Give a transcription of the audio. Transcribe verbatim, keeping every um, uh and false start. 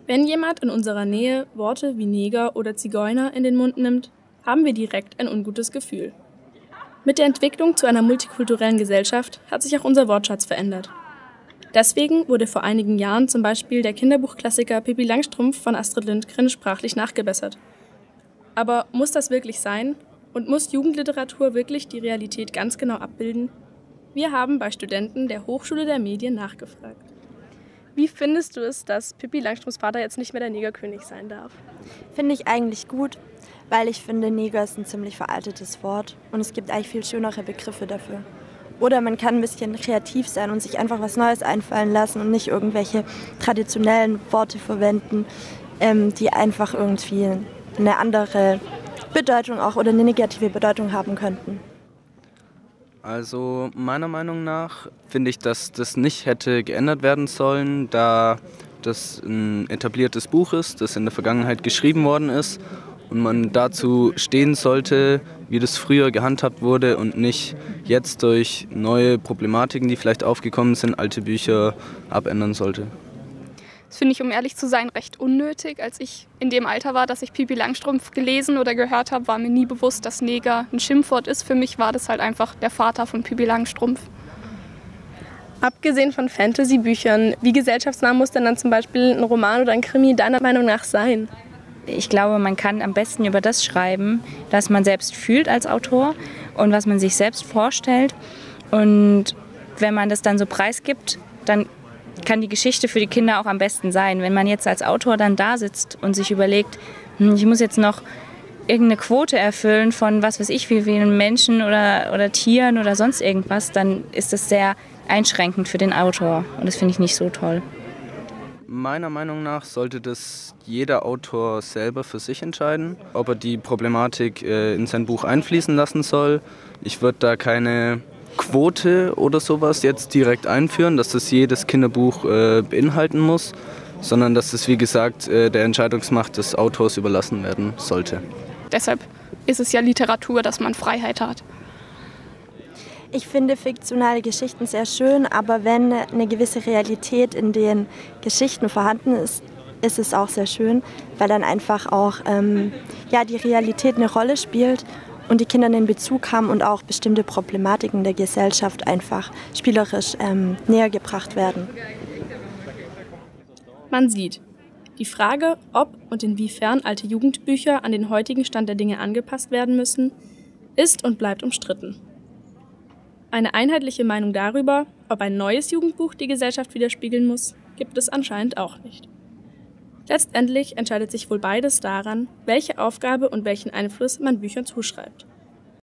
Wenn jemand in unserer Nähe Worte wie Neger oder Zigeuner in den Mund nimmt, haben wir direkt ein ungutes Gefühl. Mit der Entwicklung zu einer multikulturellen Gesellschaft hat sich auch unser Wortschatz verändert. Deswegen wurde vor einigen Jahren zum Beispiel der Kinderbuchklassiker Pippi Langstrumpf von Astrid Lindgren sprachlich nachgebessert. Aber muss das wirklich sein? Und muss Jugendliteratur wirklich die Realität ganz genau abbilden? Wir haben bei Studenten der Hochschule der Medien nachgefragt. Wie findest du es, dass Pippi Langstrumpfs Vater jetzt nicht mehr der Negerkönig sein darf? Finde ich eigentlich gut, weil ich finde, Neger ist ein ziemlich veraltetes Wort und es gibt eigentlich viel schönere Begriffe dafür. Oder man kann ein bisschen kreativ sein und sich einfach was Neues einfallen lassen und nicht irgendwelche traditionellen Worte verwenden, ähm, die einfach irgendwie eine andere Bedeutung auch oder eine negative Bedeutung haben könnten. Also meiner Meinung nach finde ich, dass das nicht hätte geändert werden sollen, da das ein etabliertes Buch ist, das in der Vergangenheit geschrieben worden ist und man dazu stehen sollte, wie das früher gehandhabt wurde und nicht jetzt durch neue Problematiken, die vielleicht aufgekommen sind, alte Bücher abändern sollte. Das finde ich, um ehrlich zu sein, recht unnötig. Als ich in dem Alter war, dass ich Pippi Langstrumpf gelesen oder gehört habe, war mir nie bewusst, dass Neger ein Schimpfwort ist. Für mich war das halt einfach der Vater von Pippi Langstrumpf. Abgesehen von Fantasy-Büchern, wie gesellschaftsnah muss denn dann zum Beispiel ein Roman oder ein Krimi deiner Meinung nach sein? Ich glaube, man kann am besten über das schreiben, was man selbst fühlt als Autor und was man sich selbst vorstellt. Und wenn man das dann so preisgibt, dann kann die Geschichte für die Kinder auch am besten sein. Wenn man jetzt als Autor dann da sitzt und sich überlegt, ich muss jetzt noch irgendeine Quote erfüllen von was weiß ich wie vielen Menschen oder, oder Tieren oder sonst irgendwas, dann ist das sehr einschränkend für den Autor und das finde ich nicht so toll. Meiner Meinung nach sollte das jeder Autor selber für sich entscheiden, ob er die Problematik äh, in sein Buch einfließen lassen soll. Ich würde da keine Quote oder sowas jetzt direkt einführen, dass das jedes Kinderbuch äh, beinhalten muss, sondern dass das, wie gesagt, äh, der Entscheidungsmacht des Autors überlassen werden sollte. Deshalb ist es ja Literatur, dass man Freiheit hat. Ich finde fiktionale Geschichten sehr schön, aber wenn eine gewisse Realität in den Geschichten vorhanden ist, ist es auch sehr schön, weil dann einfach auch ähm, ja, die Realität eine Rolle spielt und die Kinder den Bezug haben und auch bestimmte Problematiken der Gesellschaft einfach spielerisch ähm, näher gebracht werden. Man sieht, die Frage, ob und inwiefern alte Jugendbücher an den heutigen Stand der Dinge angepasst werden müssen, ist und bleibt umstritten. Eine einheitliche Meinung darüber, ob ein neues Jugendbuch die Gesellschaft widerspiegeln muss, gibt es anscheinend auch nicht. Letztendlich entscheidet sich wohl beides daran, welche Aufgabe und welchen Einfluss man Büchern zuschreibt.